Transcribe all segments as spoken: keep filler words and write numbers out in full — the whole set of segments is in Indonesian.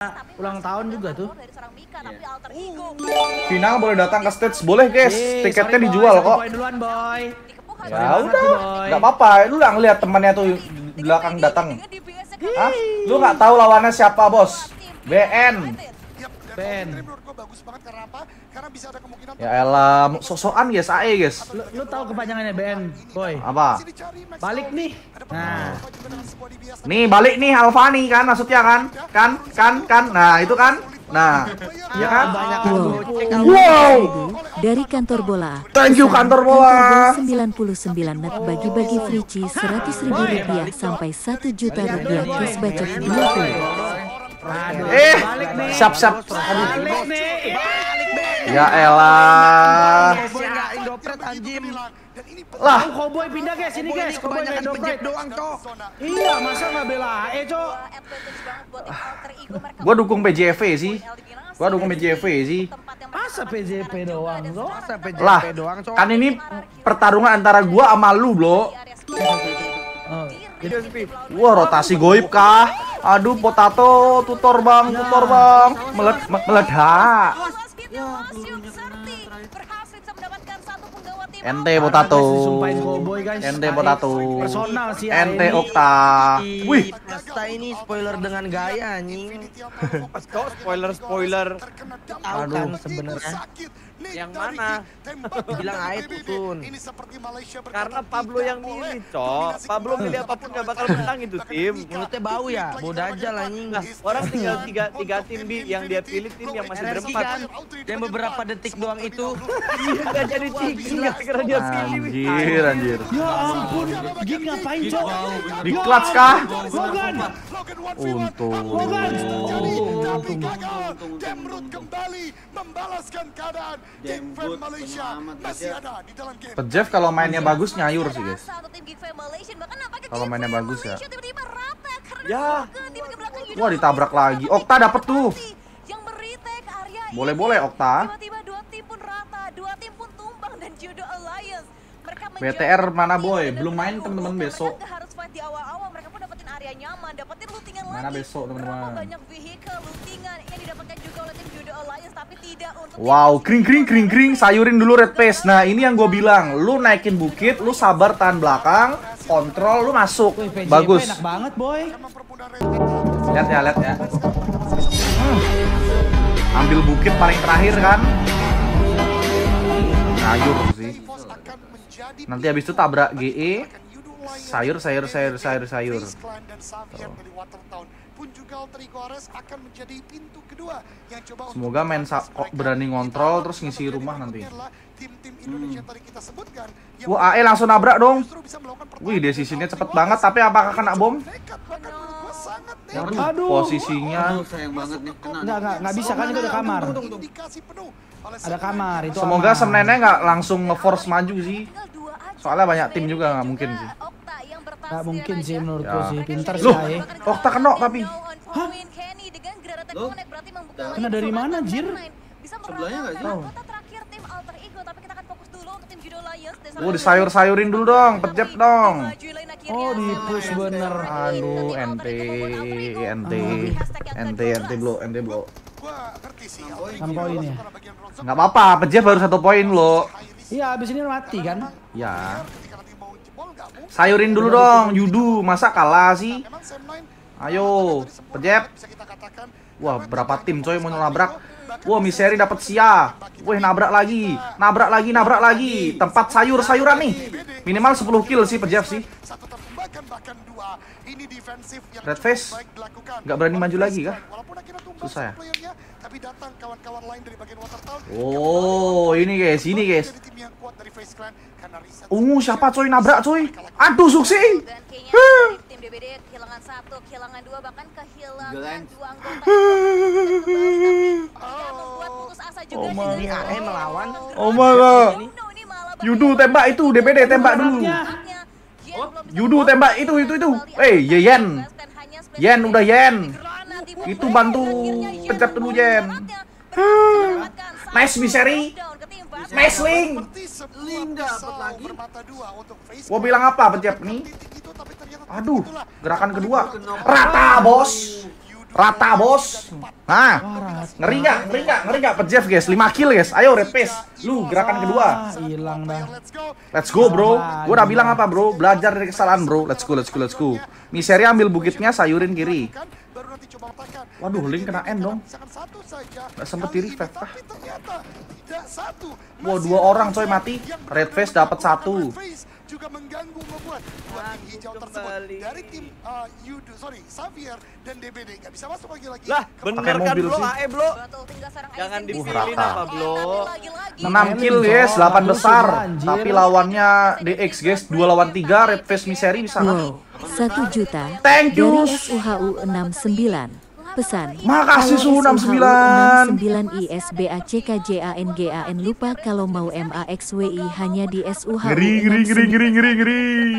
ulang tahun juga tuh. Final boleh datang ke stage, boleh guys. Yeay, Tiketnya sorry, dijual boy. kok. Boy duluan, boy. Ya udah, nggak apa-apa. Lu nggak ngeliat temannya tuh di belakang datang. Hah? Lu nggak tahu lawannya siapa, bos? B N. Ben. Ya elah, sok-sokan guys, A E guys. Lu, lu tahu kepanjangannya B N, boy? Apa? Balik nih. Nah, Nih balik nih Alfa nih kan maksudnya kan? Kan? Kan? Kan? Nah itu kan? Nah, iya kan? Wow. Wow. Dari kantor bola. Thank you kantor bola. sembilan puluh sembilan net bagi-bagi free cheese seratus ribu rupiah sampai satu juta rupiah cash bacot dua puluh. Eh, siap-siap. balik nih. Ya elah. Lah, Cowboy pindah guys, ini guys. Cowboy main dompet doang, Cok. Iya, masa nggak bela A E, Cok? gua dukung P J V sih. Gua dukung P J V sih. Masa P J P doang, Cok? Masa P J P Lah, doang, Cok? kan ini pertarungan antara gua sama lu, Bro. Oh, jadi Wah, rotasi goib kah? Aduh, potato, tutor bang, tutor bang, Meled me- meledak. Ente potato, disumpahin Cowboy, guys. ente potato, Personal sih A E ente ini. Okta. Wih, Pasta ini spoiler dengan gaya anjing. Kok spoiler spoiler. Tahu kan sebenarnya Yang mana? bilang A E tutun. Karena Pablo yang milih, Cok. Pablo milih apapun gak bakal menang itu tim. Mulutnya bau ya, bau dajal anjing. Nah, orang tinggal tiga, tiga tim bi yang dia pilih tim yang masih R R Q berempat. kan, yang beberapa detik doang itu. Iya, gak jadi tiga karena dia pilih. anjir, anjir. Ya ampun, Gig ngapain, Cok? Di clutch kah? Logan. Untung. Logan. Oh, untung. Demrut kembali membalaskan keadaan. Tim Fan Malaysia masih ada di dalam game. Pejeff kalau mainnya bagus nyayur sih guys. Kalau mainnya bagus ya. Ya. Wah, ditabrak lagi. Okta dapet tuh. Boleh-boleh Okta. B T R mana boy? Belum main temen-temen besok. Mana besok teman-teman? Wow, kring kring kring kring, sayurin dulu red pace. Nah ini yang gue bilang, lu naikin bukit, lu sabar tahan belakang, kontrol, lu masuk, Wih, P J P bagus. enak banget, boy. Lihat ya, lihat ya. Hmm. Ambil bukit paling terakhir kan? Sayur sih. Nanti habis itu tabrak G E. Sayur, sayur, sayur, sayur, sayur. Semoga main kok berani ngontrol terus ngisi rumah nanti. Hmm. Wah, A E langsung nabrak dong. Wih, decisionnya cepet banget, tapi apakah kena bom? Aduh, posisinya. Enggak, enggak, enggak bisa kan itu ada kamar. Ada kamar itu. Semoga aman. Semnennya nggak langsung nge-force maju sih. Soalnya banyak tim juga nggak mungkin sih. Nggak mungkin sih menurutku Ya. sih, pintar sih Loh, A E. Okta kena tapi. Hah? Kena dari mana, Jir? Sebelahnya nggak sih? Oh, disayur-sayurin dulu dong, pejep dong. Oh, di push bener. Aduh, ente, ente, ente, ente blo, ente blo. enam poin ya. Nggak apa-apa, pejep baru satu poin lo. Iya, abis ini mati kan? Ya. Sayurin dulu dong, Yudu, masa kalah sih? Ayo, pejep. Wah, berapa tim coy mau nabrak? Wah, Miseri dapat sia. Wih, nabrak lagi, nabrak lagi, nabrak lagi. Tempat sayur-sayuran nih. Minimal sepuluh kill sih pejep sih. Red face nggak berani maju lagi kah? Susah ya. Oh, ini guys, ini guys. Uh, siapa coy nabrak coy? Aduh, Suksi. kehilangan satu, kehilangan dua, bahkan kehilangan dua anggota. Oh my Ini A E melawan. Oh my god. Yudu tembak itu, D B D tembak dulu. Yudu tembak itu, itu, itu. Eh, hey, Yen. Yen udah Yen. Itu bantu pencet dulu Yen. Nice Miseri. Nice Link. Link dapat lagi. Gua bilang apa pencet nih? Aduh, gerakan kedua. Rata, bos. Rata bos. Nah, ngeri nggak? Ngeri nggak? Ngeri nggak? Pejef guys, lima kill guys. Ayo red face. Lu gerakan kedua. Hilang dah. Let's go bro. Gue udah bilang apa bro? Belajar dari kesalahan bro. Let's go, let's go, let's go. Miseri ambil bukitnya, sayurin kiri. Waduh, Link kena end dong. Gak sempet di revive kah? Wow, dua orang coy mati. Red face dapat satu. Juga mengganggu membuat dua tim hijau tersebut dari tim uh, Yudu, sorry, Xavier dan D B D nggak bisa masuk lagi-lagi. Lah, bener kan bro, A E bro. Jangan dipilih apa bro. enam kill guys, delapan besar. Tapi lawannya D X guys, dua lawan tiga. Red face Miseri bisa. Wow, satu juta Thank you. dari S U H U enam sembilan. Pesan. Makasih Suhu enam enam sembilan. sembilan I S B A C K J A N G A N lupa kalau mau M A X W I hanya di S U H U Ngeri, ngeri, ngeri, ngeri, ngeri, ngeri.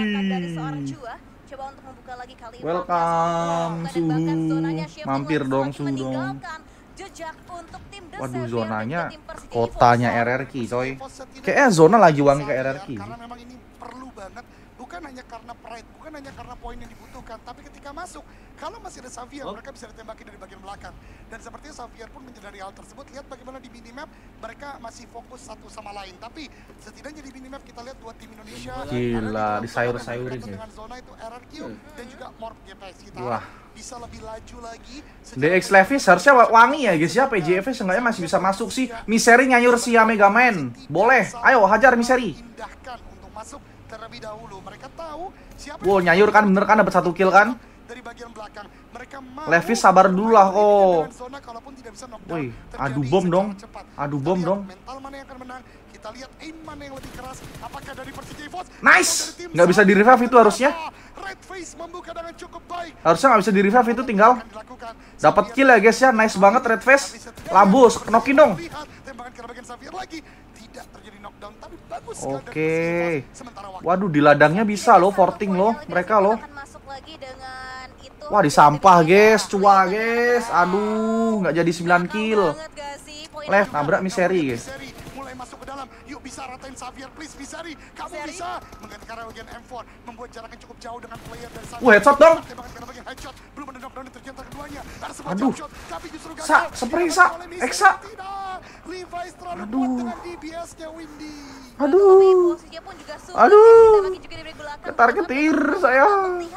Welcome Suhu. Mampir dong Suhu dong. Waduh, zonanya kotanya R R Q coy. Kayaknya zona lagi wangi ke R R Q. Karena memang ini perlu banget, bukan hanya karena pride, bukan hanya karena poin yang dibutuhkan, tapi ketika masuk, kalau masih ada Xavier, oh, mereka bisa ditembaki dari bagian belakang. Dan sepertinya Xavier pun menyadari hal tersebut. Lihat bagaimana di minimap mereka masih fokus satu sama lain. Tapi setidaknya di minimap kita lihat dua tim Indonesia. Gila, disayur-sayurin ya. Dengan zona itu R R Q dan juga Morp G P S kita. Wah. Bisa lebih laju lagi. D X Levis harusnya wangi ya guys ya. P J F seenggaknya masih bisa masuk sih. Miseri nyayur si Mega Man. Boleh. Ayo hajar Miseri. Indahkan untuk masuk terlebih dahulu. Mereka tahu siapa. Wow, nyayur kan bener kan dapat satu kill kan? Dari bagian belakang mereka mau Levis sabar dulu lah kok. Oh. Woi, adu bom dong. Adu bom dong. Mental mana yang akan menang? Kita lihat aim mana yang lebih keras. Apakah dari Persija Evos? Nice. Nggak bisa di revive itu harusnya. Red Face membuka dengan cukup baik. Harusnya nggak bisa di revive itu tinggal. Dapat kill ya guys ya. Nice banget Red Face. Lambus, knock-in dong. Tembakan ke bagian Xavier lagi. Tidak terjadi knockdown tapi bagus. Oke. Waduh, di ladangnya bisa loh, forting loh mereka loh. Wah, di sampah guys, cua guys. Aduh, nggak jadi sembilan kill. Left nabrak Miseri guys. Mulai masuk ke dalam. Yuk bisa ratain Xavier please Miseri. Kamu bisa menggantikan bagian M empat, membuat jarak yang cukup jauh dengan player dari Xavier. Wah, headshot dong. Tembakan ke bagian headshot. Belum ada knockdown ternyata keduanya. Ada sebuah Aduh. jump shot, tapi justru gagal. Sa, spray sa, Eksa. Levi's terlalu Aduh. kuat dengan D B S-nya Windy. Aduh. Aduh. Ketar-ketir saya.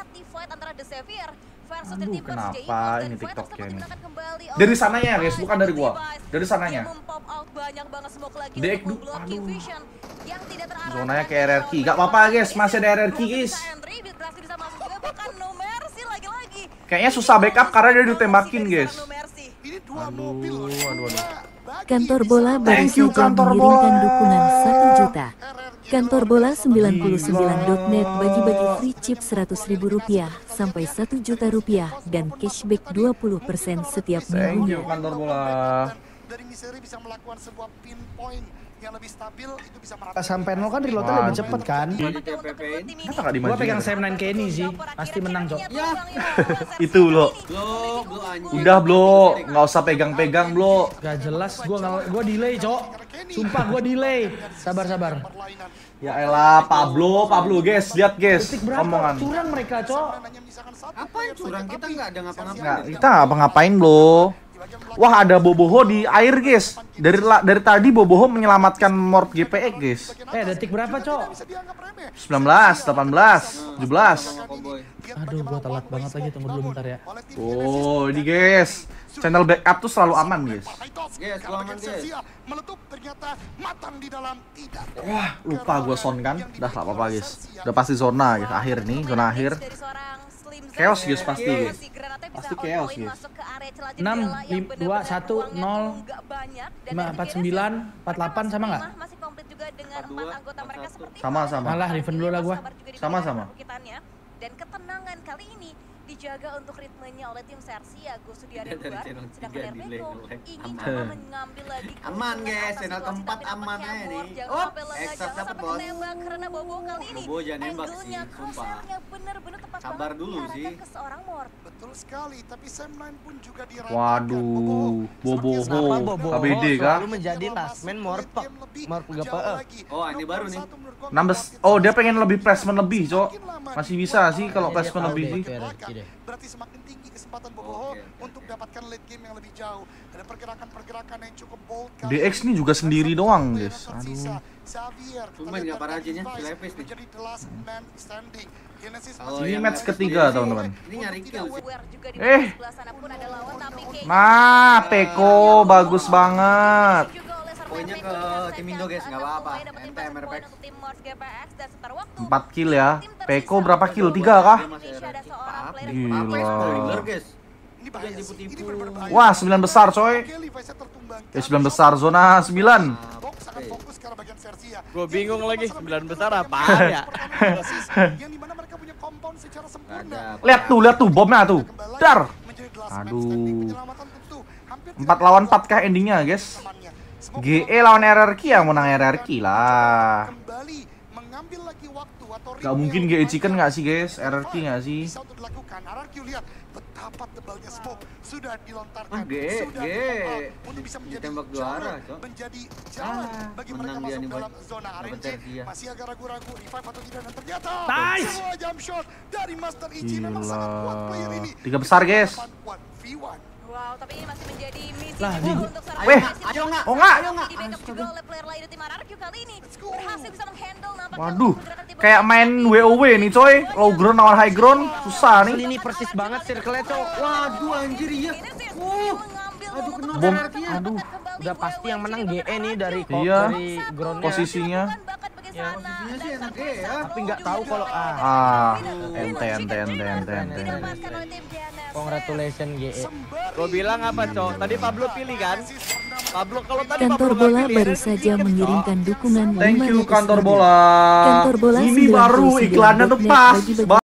Aduh, kenapa ini TikToknya ini? Dari sananya ya guys, bukan dari gua. Dari sananya. D X du, aduh. Zonanya ke R R Q. Gak apa-apa guys, masih ada R R Q guys. Kayaknya susah backup karena dia ditembakin guys. Aduh, aduh, aduh. Kantor Bola baru Thank you, saja Kantor mengirimkan Bola. dukungan satu juta. Kantor Bola sembilan puluh sembilan dot net bagi-bagi free chip seratus ribu rupiah sampai satu juta rupiah dan cashback dua puluh persen setiap Thank minggunya. you Kantor Bola. Dari Miseri bisa melakukan sebuah pinpoint yang lebih stabil, itu bisa merata. Pas sampai nol kan reloadnya lebih cepet kan. Kenapa gak Gua dimajuin? pegang Sam nine Kenny sih, pasti menang cok. Ya, Itu lo. lo, lo anjing. Udah bro, nggak usah pegang-pegang bro. Gak jelas, gua nggak, gua delay cok. Sumpah gua delay. Sabar sabar. Ya elah, Pablo, Pablo guys, lihat guys, Detik berapa? omongan. Curang mereka cok. Apa yang curang? Kita nggak ada ngapa-ngapain. Nggak, kita apa ngapain bro? Wah, ada Boboho di air guys. Dari la- dari tadi Boboho menyelamatkan Morp G P E guys. Eh detik berapa cok? sembilan belas, delapan belas, tujuh belas. Cowboy. Aduh gua telat banget lagi, tunggu dulu bentar ya. Oh, ini guys. Channel backup tuh selalu aman guys. Yes, gua aman, guys. Meletup ternyata matang di dalam tidak. Wah, lupa gue son kan. Udah gak apa-apa guys. Udah pasti zona guys. Akhir nih, zona akhir. Chaos guys pasti guys. Pasti chaos guys. enam, dua, satu, nol, lima, empat, sembilan, empat, delapan sama nggak? Sama-sama. Malah refund dulu lah gua. Sama-sama. Dan ketenangan kali ini dijaga untuk ritmenya oleh tim Sersi Agus Sudiarya Dari dua, channel sedangkan tiga delay, Rebeko nge-lag. ingin Aman. coba mengambil lagi Aman, keuntungan guys. atas Channel situasi, keempat tapi aman nampaknya aja nih. Amor jangan Oh, sampai lengah, Exas jangan dapet, sampai bos. menembak karena Bobo kali ini Bobo jangan nembak sih, angle-nya, sumpah. crosshair-nya bener-bener tepat Sabar banget dulu diarahkan sih. ke seorang Mort. Betul sekali, tapi Sam nine pun juga dirasakan. Waduh, Boboho. Kenapa Bobo A B D kah? selalu menjadi last man Morp Morp G P E? Oh, ini baru nih. enam belas. Oh, dia pengen lebih placement lebih, Cok. Masih bisa sih kalau placement lebih sih. Berarti semakin tinggi kesempatan Boboho Oke, oke, untuk oke. dapatkan late game yang lebih jauh. Ada pergerakan-pergerakan yang cukup bold. D X nih juga sendiri doang, guys. Aduh. Cuman nggak parajinya, si Levis nih. menjadi the last man standing. Genesis Kalau Ini yang match Levis ketiga, sendiri, teman-teman. Ini nyari kill sih. Aware juga di Eh. sebelah sana pun ada lawan, tapi kayaknya Nah, Peko bagus banget. juga oleh Survivor Poinnya Rainbow ke dengan tim Seth Indo, guys, yang nggak apa-apa. mulai dapetin Ente M R P X. poin untuk tim Mars G P X dan sementara waktu empat kill ya. tim Peko tersisa berapa kill? untuk tiga kah? Indonesia ada seorang player Gila. yang Apa ya, spoiler, guys? Ini bahaya Jangan sih. Ini tipu-tipu. benar-benar bahaya. Wah, sembilan besar, coy. Oke, Levi's-nya tertumbangkan. Ya, sembilan besar, zona sembilan. Box akan fokus ke arah bagian Sersia. Gue bingung Yang lagi, masalah sembilan itu besar adalah apaan bagian ya? pertahanan basis, yang dimana mereka punya compound secara sempurna. Ada. Lihat tuh, lihat tuh bomnya tuh. Dar. Menjadi the last man Aduh. standing. Penyelamatan tentu hampir empat tidak lawan ada empat kah endingnya, guys? temannya. Semoga G E lawan R R Q yang menang R R Q lah. Kembali mengambil lagi waktu atau Gak mungkin G E Chicken nggak sih, guys? R R Q nggak sih? Bisa untuk dilakukan. R R Q lihat betapa tebalnya smoke sudah dilontarkan. Ah, G E, sudah G E. dipompa untuk bisa menjadi Ditembak dua jalan, arah, Cok. menjadi jalan Ah, bagi menang mereka dia masuk nih, Boy. dalam zona R N J. Dapat Sersia. Masih agak ragu-ragu revive atau tidak dan ternyata Nice. semua jump shot dari Master Ichi memang Gila. sangat kuat player ini. Tiga besar, guys. satu v satu. wow, tapi ini masih menjadi misi Lah, juga di- untuk seorang Weh, Messi. ayo nggak? Oh, nggak? Ayo nggak? Di backup juga oleh player lain di tim R R Q kali ini. Berhasil bisa menghandle nampaknya Waduh, pergerakan tim kayak Mars. main W O W nih, coy. Low ground lawan high ground, susah nih. Ini persis banget circle-nya, Cok. Waduh, anjir, iya. Vinicius Uh, mengambil aduh, untuk kena Bom. mendapatkan Aduh, kembali udah pasti yang menang G E nih dari kok Iya. dari groundnya. Posisinya. Ya, posisinya sih enak ya. Tapi nggak tahu kalau ah. Ah, ente, ente, ente, ente, ente. Didapatkan oleh tim G N S. Congratulations G E. Gue bilang apa, Cok? Tadi Pablo pilih kan? Pablo kalau tadi Kantor Pablo bola nggak pilih, baru ada saja sedikit, mengirimkan dukungan Thank lima you ratus kantor ribu. bola. Kantor bola Ini baru iklannya tuh pas.